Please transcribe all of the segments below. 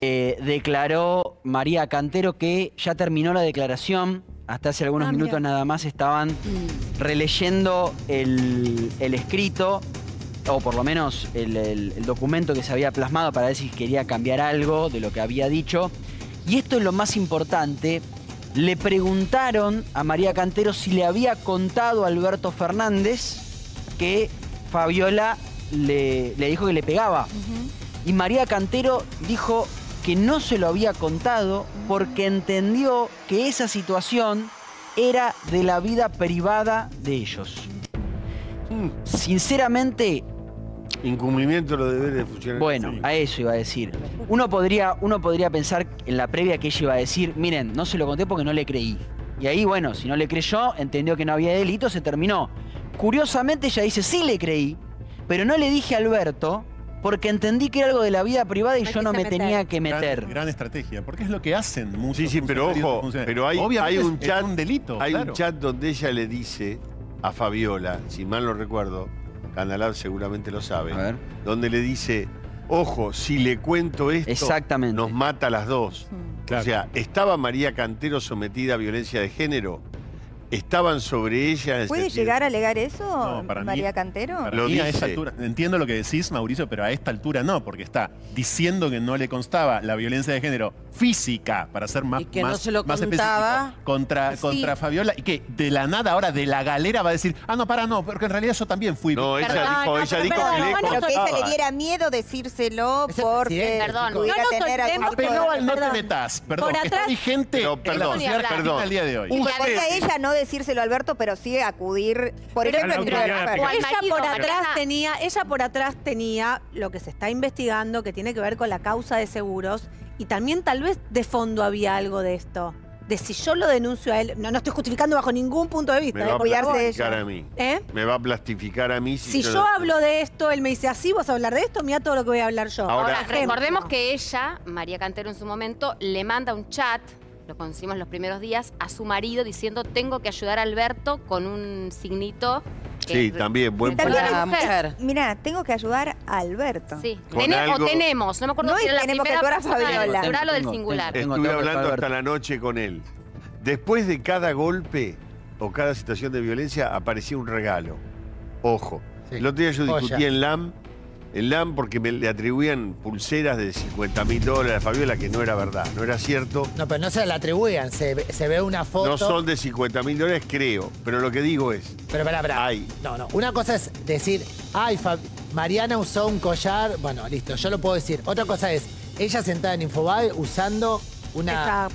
declaró María Cantero que ya terminó la declaración. Hasta hace algunos minutos nada más estaban releyendo el escrito, o por lo menos el documento que se había plasmado para ver si quería cambiar algo de lo que había dicho. Y esto es lo más importante. Le preguntaron a María Cantero si le había contado a Alberto Fernández que Fabiola le dijo que le pegaba. Y María Cantero dijo que no se lo había contado porque entendió que esa situación era de la vida privada de ellos. Sinceramente... Incumplimiento de los deberes de funcionarios. Bueno, a eso iba a decir. Uno podría pensar en la previa que ella iba a decir, miren, no se lo conté porque no le creí. Y ahí, bueno, si no le creyó, entendió que no había delito, se terminó. Curiosamente ella dice, sí le creí, pero no le dije a Alberto porque entendí que era algo de la vida privada y yo no me tenía que meter. Gran estrategia, porque es lo que hacen muchos. Sí, pero ojo, pero hay un chat, un delito, hay un chat donde ella le dice a Fabiola, si mal no recuerdo, Canalab seguramente lo sabe, donde le dice, ojo, si le cuento esto, nos mata a las dos. Claro. O sea, ¿estaba María Cantero sometida a violencia de género? ¿Estaban sobre ella? ¿Puede llegar a alegar eso, no, para María mí, Cantero? Para mí a esta altura, entiendo lo que decís, Mauricio, pero a esta altura no, porque está diciendo que no le constaba la violencia de género física, para ser más, y que más, no se lo más contaba específico, contra Fabiola, y que de la nada ahora de la galera va a decir, no, porque en realidad yo también fui. No, ella dijo que le contaba. Pero que ella le diera miedo decírselo porque pudiera tener algún tipo Apeló al no te metas, perdón, que está vigente en la sociedad argentina al día de hoy. Y podría ella no decírselo a Alberto, pero sí acudir, por ejemplo, ella por atrás tenía lo que se está investigando, que tiene que ver con la causa de seguros, y también tal vez de fondo había algo de esto. De si yo lo denuncio a él, no estoy justificando bajo ningún punto de vista. Me va a plastificar a mí. Me va a plastificar a mí. Si yo hablo de esto, él me dice, así vas a hablar de esto, mira todo lo que voy a hablar yo. Ahora recordemos que ella, María Cantero en su momento, le manda un chat, lo conocimos los primeros días, a su marido diciendo, tengo que ayudar a Alberto con un signito. Sí, también, buen punto. Mira, tengo que ayudar a Alberto. Sí, tenemos, no me acuerdo si era la tenemos que primera actuar a Fabiola. plural o del singular. Estuve hablando hasta la noche con él. Después de cada golpe o cada situación de violencia aparecía un regalo. Ojo. El otro día yo discutí en LAM porque le atribuían pulseras de $50.000 a Fabiola, que no era verdad, no era cierto. No, pero no se la atribuían, se ve una foto. No son de $50.000, creo, pero lo que digo es... Pero pará. No, una cosa es decir, ay, Mariana usó un collar, bueno, listo, yo lo puedo decir. Otra cosa es, ella sentada en Infobae usando una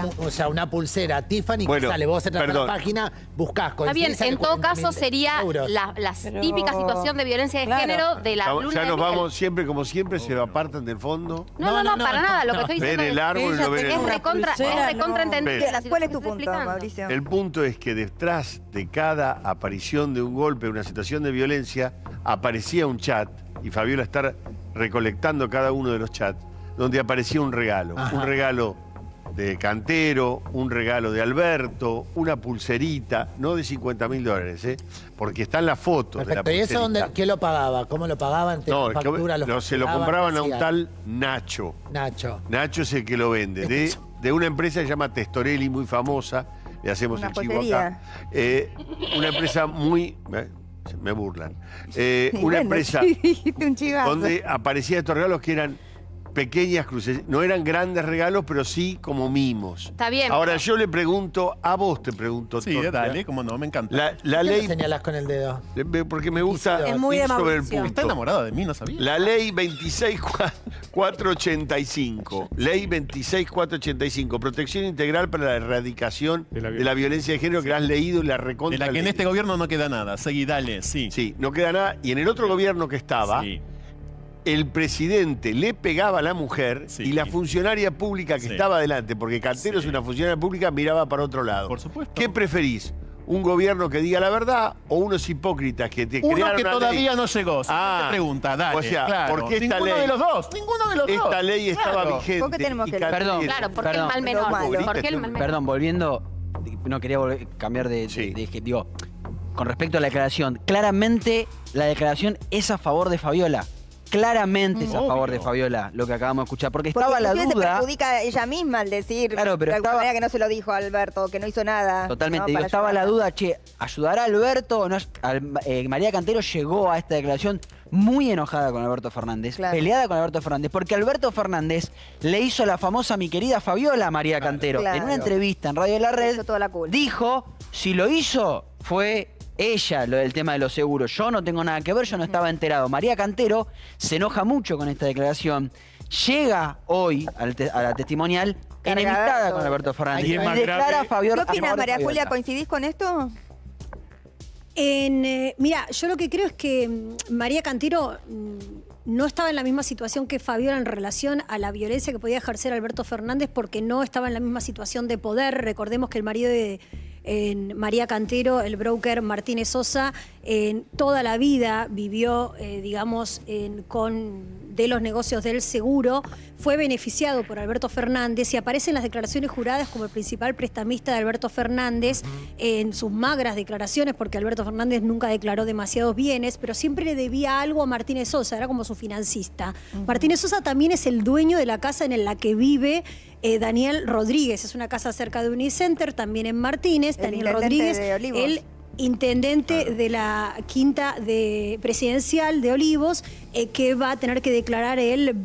pulsera Tiffany, que sale, vos entras a la página, buscás. Está bien, en todo caso sería la típica situación de violencia de género de la luna Ya de nos miel. vamos siempre, como siempre, se apartan del fondo. No, para nada, lo que estoy diciendo ven el árbol y no ven el es recontra entendida la situación. ¿Cuál es tu punto, Mauricio? El punto es que detrás de cada aparición de un golpe, una situación de violencia, aparecía un chat, y Fabiola está recolectando cada uno de los chats, donde aparecía un regalo. Un regalo de Cantero, un regalo de Alberto, una pulserita, no de $50.000, porque están las fotos. Perfecto. De la ¿Y eso dónde, quién lo pagaba? ¿Cómo lo pagaban? Se lo compraban a un tal Nacho. Nacho es el que lo vende, de una empresa que se llama Testorelli, muy famosa. Le hacemos el chivo acá. Una empresa muy... me burlan. Una empresa donde aparecían estos regalos que eran pequeñas cruces. No eran grandes regalos, pero sí como mimos. Está bien. Ahora yo le pregunto, a vos te pregunto. Sí, dale, cómo no, me encanta. La ley... ¿Qué señalas con el dedo? Porque me gusta es muy de sobre el punto. Está enamorado de mí, no sabía. La ley 26.485. Ley 26.485. Protección integral para la erradicación de la violencia de género, que la has leído y la recontra. De la que en este gobierno no queda nada. Seguí, dale, sí. Sí, no queda nada. Y en el otro gobierno que estaba... el presidente le pegaba a la mujer y la funcionaria pública que estaba adelante, porque Cantero es una funcionaria pública, miraba para otro lado. Por supuesto. ¿Qué preferís? ¿Un gobierno que diga la verdad o unos hipócritas que te crearon uno que todavía ley? no llegó. Pregunta, dale. O sea, claro. ¿por qué esta Ninguno ley? de los dos. Ninguno de los dos. Esta ley estaba vigente. ¿Por qué tenemos que Perdón. Claro, porque el mal menor. Porque el mal menor. Perdón, volviendo, no quería cambiar de digo, con respecto a la declaración, claramente la declaración es a favor de Fabiola. claramente es a favor de Fabiola lo que acabamos de escuchar, porque estaba la duda. Se perjudica ella misma al decir, claro, pero de alguna manera que no se lo dijo a Alberto, que no hizo nada. Totalmente, ¿no? digo, estaba la duda, che, ¿ayudará a Alberto o no? María Cantero llegó a esta declaración muy enojada con Alberto Fernández, peleada con Alberto Fernández, porque Alberto Fernández le hizo la famosa mi querida Fabiola a María Cantero. En una entrevista en Radio de la Red, dijo, si lo hizo, fue ella, lo del tema de los seguros. Yo no tengo nada que ver, yo no estaba enterado. María Cantero se enoja mucho con esta declaración. Llega hoy a la testimonial enemistada con Alberto Fernández. Y declara a Fabiola. ¿Qué opinas, María Julia? ¿Coincidís con esto? Mira, yo lo que creo es que María Cantero no estaba en la misma situación que Fabiola en relación a la violencia que podía ejercer Alberto Fernández, porque no estaba en la misma situación de poder. Recordemos que el marido de María Cantero, el broker Martínez Sosa, toda la vida vivió, digamos, de los negocios del seguro, fue beneficiado por Alberto Fernández y aparece en las declaraciones juradas como el principal prestamista de Alberto Fernández, en sus magras declaraciones, porque Alberto Fernández nunca declaró demasiados bienes, pero siempre le debía algo a Martínez Sosa, era como su financista. Martínez Sosa también es el dueño de la casa en la que vive Daniel Rodríguez. Es una casa cerca de Unicenter, también en Martínez. Daniel Rodríguez, el intendente de la quinta presidencial de Olivos, que va a tener que declarar el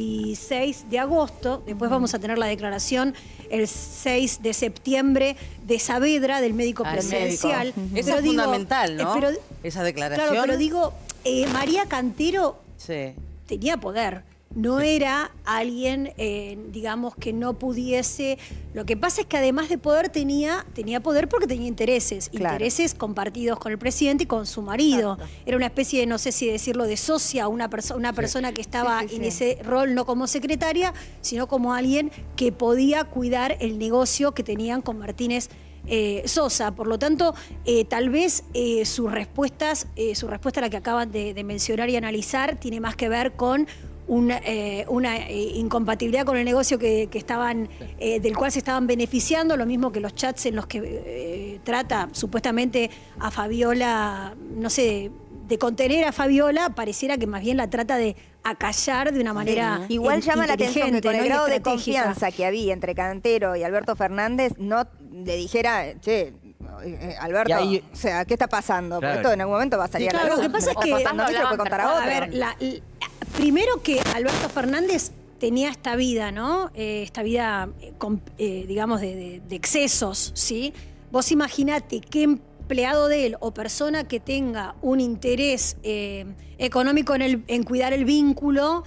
26 de agosto. Después vamos a tener la declaración el 6 de septiembre de Saavedra, del médico presidencial. Eso es fundamental, ¿no? Esa declaración. Claro, pero digo, María Cantero tenía poder. No era alguien, digamos, que no pudiese... Lo que pasa es que además de poder tenía poder porque tenía intereses. Intereses compartidos con el presidente y con su marido. Era una especie de, no sé si decirlo, de socia, una persona que estaba en ese rol no como secretaria, sino como alguien que podía cuidar el negocio que tenían con Martínez Sosa. Por lo tanto, tal vez su respuesta a la que acaban de mencionar y analizar tiene más que ver con una incompatibilidad con el negocio que estaban, del cual se estaban beneficiando, lo mismo que los chats en los que trata supuestamente a Fabiola, no sé, de contener a Fabiola, pareciera que más bien la trata de acallar de una manera igual llama la atención que con el grado de confianza que había entre Cantero y Alberto Fernández, no le dijera, che, Alberto, ahí, o sea, ¿qué está pasando? Porque esto en algún momento va a salir a la luz. Lo que pasa es que no se lo puede contar a otro. A ver, primero que Alberto Fernández tenía esta vida, ¿no? Esta vida, digamos, de excesos, ¿sí? Vos imaginate qué empleado de él o persona que tenga un interés económico en cuidar el vínculo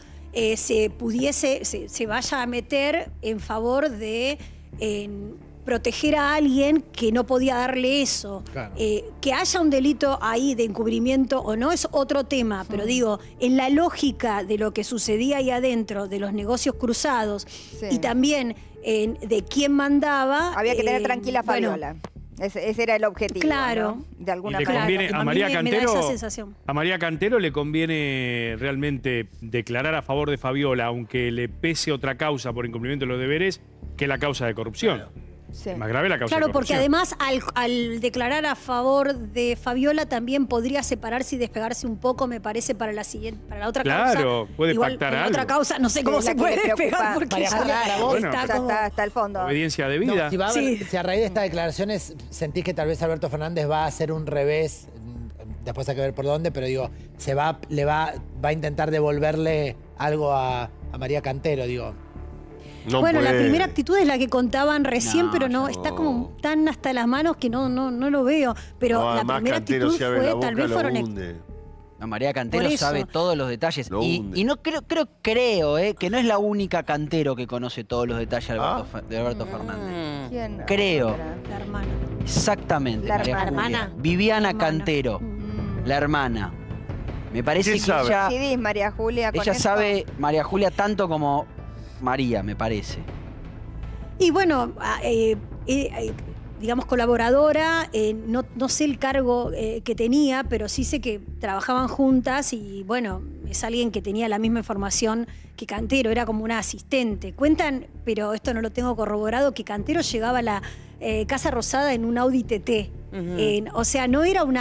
se vaya a meter en favor de proteger a alguien que no podía darle eso. Claro. Que haya un delito ahí de encubrimiento o no es otro tema, pero digo, en la lógica de lo que sucedía ahí adentro, de los negocios cruzados y también de quién mandaba... Había que tener tranquila a Fabiola. Ese era el objetivo. Claro. ¿no? De alguna manera. A María Cantero le conviene realmente declarar a favor de Fabiola, aunque le pese otra causa por incumplimiento de los deberes, que la causa de corrupción. Claro. Sí. Más grave la causa de corrupción. Porque además al declarar a favor de Fabiola también podría separarse y despegarse un poco, me parece, para la otra causa. Claro, puede pactar algo. Otra causa, no sé cómo se puede despegar porque está al fondo. Obediencia debida. No, si a raíz de estas declaraciones sentís que tal vez Alberto Fernández va a hacer un revés, después hay que ver por dónde, pero digo, va a intentar devolverle algo a María Cantero, digo. No bueno, puede. La primera actitud es la que contaban recién, pero no, está como tan hasta las manos que no lo veo. Pero la primera actitud fue, tal vez fueron... No, María Cantero sabe todos los detalles. Y no creo que no es la única Cantero que conoce todos los detalles de Alberto Fernández. ¿Quién? Creo. La hermana. Exactamente. La hermana. Viviana Cantero. La hermana. Me parece que ella... ¿Qué María Julia? Ella sabe, María Julia, tanto como María, me parece. Y bueno, digamos colaboradora, no sé el cargo que tenía, pero sí sé que trabajaban juntas y bueno, es alguien que tenía la misma información que Cantero, era como una asistente. Cuentan, pero esto no lo tengo corroborado, que Cantero llegaba a la Casa Rosada en un Audi TT. O sea, no era una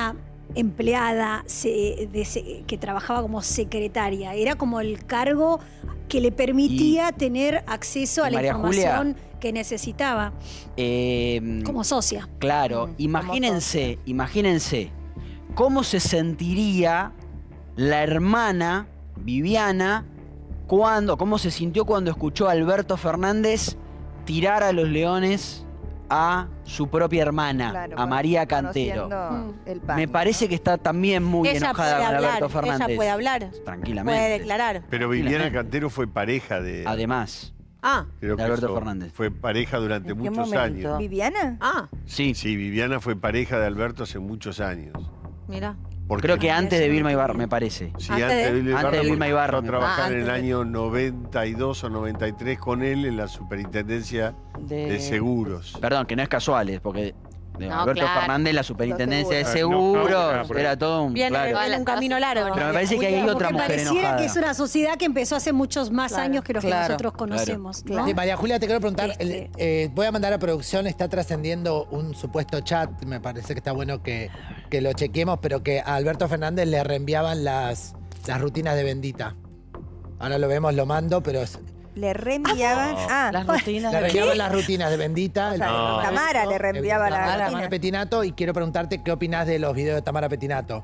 empleada que trabajaba como secretaria. Era como el cargo que le permitía tener acceso a la información que necesitaba como socia. Claro, imagínense cómo se sentiría la hermana Viviana cómo se sintió cuando escuchó a Alberto Fernández tirar a los leones a su propia hermana, a María Cantero. Me parece que está también muy enojada con Alberto Fernández. Ella puede hablar. Tranquilamente. Puede declarar. Pero Viviana Cantero fue pareja de... Además. Creo de Alberto Fernández. Fue pareja durante muchos años. ¿Viviana? Sí. Sí, Viviana fue pareja de Alberto hace muchos años. Mira. Creo que antes de Vilma Ibarra, me parece. Sí, antes de Vilma Ibarra. Entró a trabajar en el de... año 92 o 93 con él en la superintendencia de seguros. Perdón, que no es casual, porque Alberto Fernández, la superintendencia de seguros, era todo un... Viene un camino largo. Pero me parece que hay otra mujer pareciera enojada. Que es una sociedad que empezó hace muchos más años que los que nosotros conocemos. ¿No? Sí, María Julia, te quiero preguntar, voy a mandar a producción, está trascendiendo un supuesto chat, me parece que está bueno que lo chequemos, pero que a Alberto Fernández le reenviaban las rutinas de Bendita. Ahora lo vemos, lo mando, pero... Le reenviaban las rutinas. Le reenviaban las rutinas de Bendita. Tamara le reenviaba la rutina. Tamara Petinato, y quiero preguntarte qué opinás de los videos de Tamara Petinato.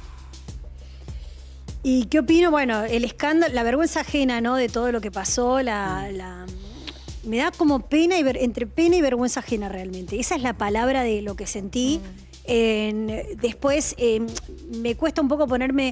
¿Y qué opino? Bueno, el escándalo, la vergüenza ajena, ¿no? De todo lo que pasó, me da como pena entre pena y vergüenza ajena realmente. Esa es la palabra de lo que sentí. Después me cuesta un poco ponerme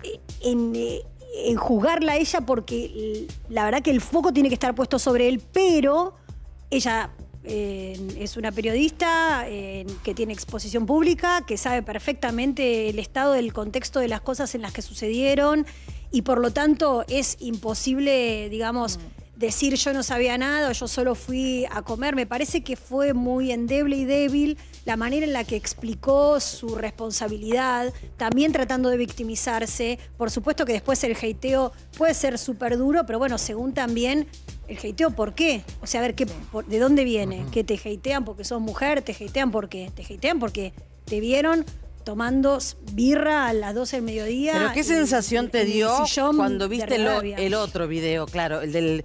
en juzgarla a ella porque la verdad que el foco tiene que estar puesto sobre él, pero ella es una periodista que tiene exposición pública, que sabe perfectamente el estado del contexto de las cosas en las que sucedieron y por lo tanto es imposible, digamos, decir yo no sabía nada o yo solo fui a comer. Me parece que fue muy endeble y débil la manera en la que explicó su responsabilidad, también tratando de victimizarse. Por supuesto que después el hateo puede ser súper duro, pero bueno, según también el hateo, ¿por qué? O sea, a ver, ¿de dónde viene? ¿Que te hatean porque sos mujer? ¿Te hatean porque te vieron tomando birra a las 12 del mediodía? ¿Pero qué sensación te dio cuando viste el otro video? Claro, el del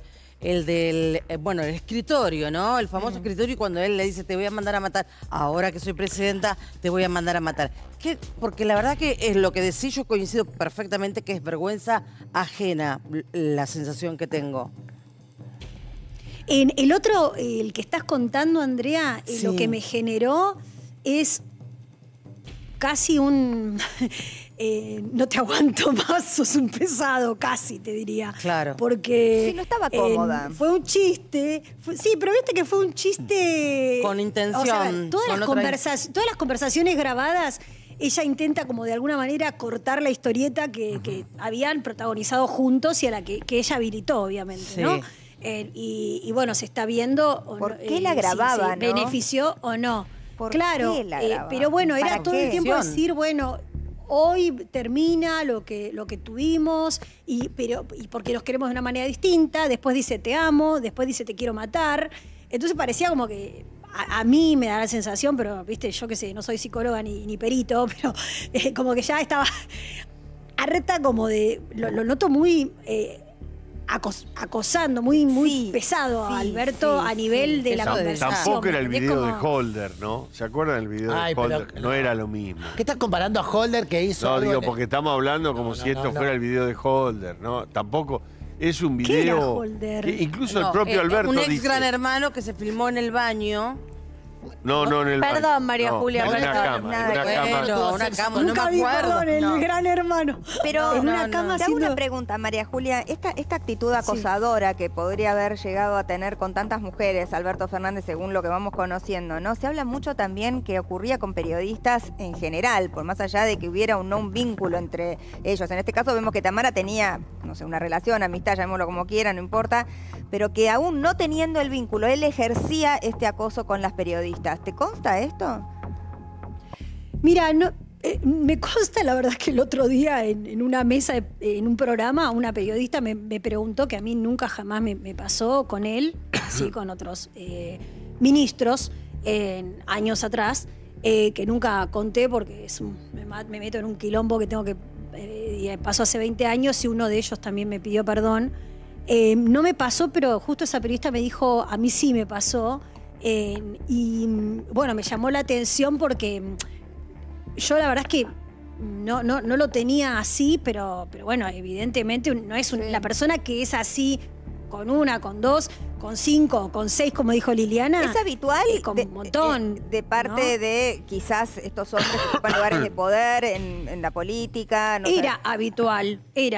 el escritorio, ¿no? El famoso escritorio, y cuando él le dice, te voy a mandar a matar, ahora que soy presidenta, te voy a mandar a matar. Porque la verdad que es lo que decís, yo coincido perfectamente que es vergüenza ajena la sensación que tengo. En el otro, el que estás contando, Andrea, lo que me generó es casi un... no te aguanto más, sos un pesado, casi te diría. Claro. Porque... Sí, no estaba cómoda. Fue un chiste. Sí, pero viste que fue un chiste... Con intención. O sea, todas las conversaciones grabadas, ella intenta como de alguna manera cortar la historieta que habían protagonizado juntos y a la que ella habilitó, obviamente, ¿no? Y bueno, se está viendo... ¿Por qué la grababa, si benefició o no. ¿Por claro, qué la grababa? Pero bueno, era todo el tiempo decir, bueno... Hoy termina lo que tuvimos, y porque nos queremos de una manera distinta. Después dice te amo, después dice te quiero matar. Entonces parecía como que a mí me da la sensación, pero viste, yo qué sé, no soy psicóloga ni perito, pero como que ya estaba harta como de, lo noto muy acosando, muy pesado a Alberto a nivel de la conversación. Tampoco era el video de Holder, ¿no? ¿Se acuerdan del video de Holder? No era lo mismo. ¿Qué estás comparando a Holder que hizo? No, digo, porque estamos hablando como si esto fuera el video de Holder, ¿no? Tampoco. Es un video... ¿Qué era Holder? Incluso el propio Alberto un ex dice, gran hermano que se filmó en el baño. No, en el baño. Perdón, María Julia. En una cama, no Nunca me vi, acuerdo. perdón, el gran hermano. Pero en una cama te hago una pregunta, María Julia. Esta actitud acosadora que podría haber llegado a tener con tantas mujeres, Alberto Fernández, según lo que vamos conociendo, ¿no? Se habla mucho también que ocurría con periodistas en general, por más allá de que hubiera un vínculo entre ellos. En este caso vemos que Tamara tenía, no sé, una relación, amistad, llamémoslo como quiera, no importa, pero que aún no teniendo el vínculo, él ejercía este acoso con las periodistas. ¿Te consta esto? Mira, no, me consta la verdad que el otro día en una mesa, en un programa, una periodista me preguntó, que a mí nunca jamás me pasó con él, sí, con otros ministros, años atrás, que nunca conté porque me meto en un quilombo que tengo que... pasó hace 20 años y uno de ellos también me pidió perdón. No me pasó, pero justo esa periodista me dijo, a mí sí me pasó. Y bueno, me llamó la atención porque yo la verdad es que no lo tenía así, pero bueno, evidentemente no es la persona que es así con una, con dos, con 5, con 6, como dijo Liliana. ¿Es habitual? Con un montón. De parte de quizás estos hombres que ocupan lugares de poder en la política. Era habitual.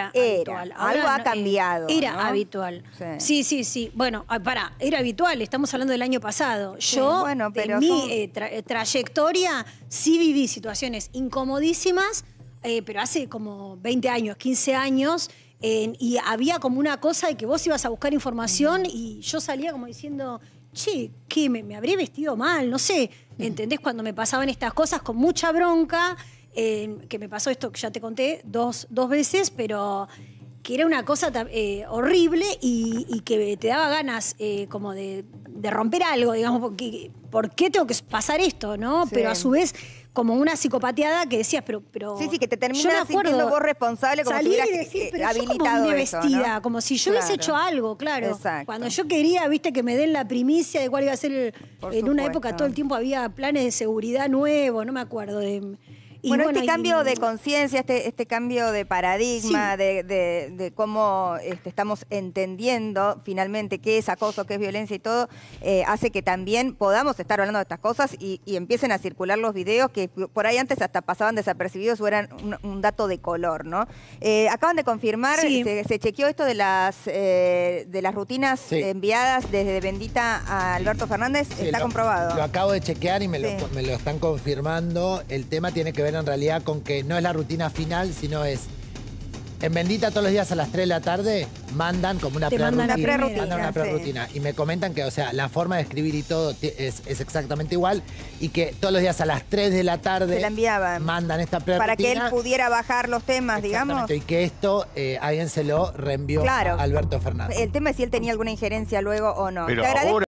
Algo ha cambiado. Era habitual. Sí. Bueno, era habitual. Estamos hablando del año pasado. Yo, de mi trayectoria, sí viví situaciones incomodísimas, pero hace como 20 años, 15 años. Y había como una cosa de que vos ibas a buscar información y yo salía como diciendo, che, ¿qué? ¿Me habré vestido mal? No sé. ¿Entendés? Cuando me pasaban estas cosas con mucha bronca, que me pasó esto que ya te conté dos veces, pero que era una cosa horrible y que te daba ganas como de romper algo, digamos, porque ¿por qué tengo que pasar esto? ¿No? Sí. Pero a su vez como una psicopateada que decías, pero sí, que te terminas sintiendo vos responsable como si hubieras habilitado eso, vestida, ¿no? Como si yo hubiese hecho algo, claro. Exacto. Cuando yo quería, viste, que me den la primicia de cuál iba a ser en una época todo el tiempo había planes de seguridad nuevos, no me acuerdo de... Bueno, este cambio de conciencia, este cambio de paradigma, de cómo estamos entendiendo finalmente qué es acoso, qué es violencia y todo, hace que también podamos estar hablando de estas cosas y empiecen a circular los videos que por ahí antes hasta pasaban desapercibidos o eran un dato de color, ¿no? Acaban de confirmar, se chequeó esto de las rutinas enviadas desde Bendita a Alberto Fernández, está comprobado. Lo acabo de chequear y me lo están confirmando. El tema tiene que ver en realidad con que no es la rutina final, sino es en Bendita todos los días a las 3 de la tarde mandan como una prerrutina. Y me comentan que, o sea, la forma de escribir y todo es exactamente igual y que todos los días a las 3 de la tarde se la enviaban, mandan esta prerrutina. Para que él pudiera bajar los temas, digamos. Y que esto alguien se lo reenvió a Alberto Fernández. El tema es si él tenía alguna injerencia luego o no. Pero te agradezco